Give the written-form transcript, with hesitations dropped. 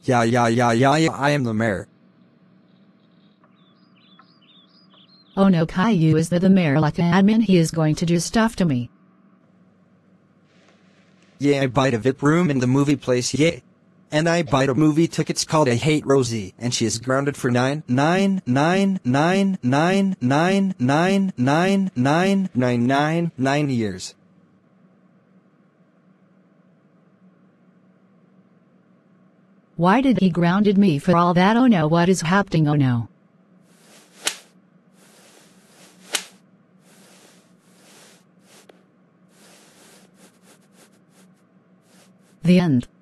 Yeah, I am the mayor. Oh no, Caillou is the mayor like an admin. He is going to do stuff to me. Yeah, I bought a VIP room in the movie place, yeah. And I bought a movie tickets called I Hate Rosie, and she is grounded for 9 years. Why did he grounded me for all that? Oh no, what is happening? Oh no. The end.